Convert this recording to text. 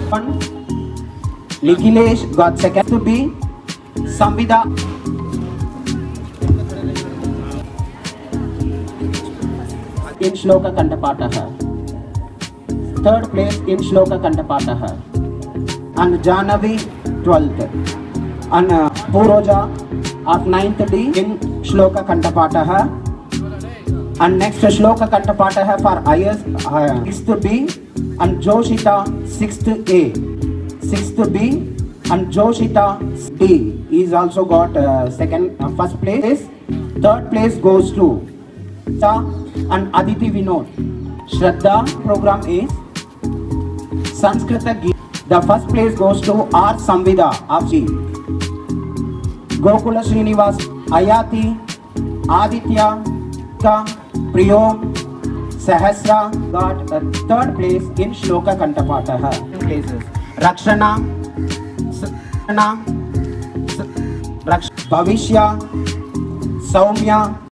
One, Nikhilesh got second to be Samvida. In Shloka Kantapataha. Third place in Shloka Kantapataha. And Janavi 12th. And Puroja of 9th D in Shloka Kantapataha. And next Shloka Kantapataha for IS 6th B and Joshita 6th A. 6th B and Joshita D is also got first place. Third place goes to and Aditi Vinod. Shraddha program is Sanskrit. The first place goes to R. Samvida of G. Gokula Srinivas, Ayati, Aditya, Priyom, Sahasra got third place in Shloka Kantapataha. Places Rakshana, Bhavishya, Saumya.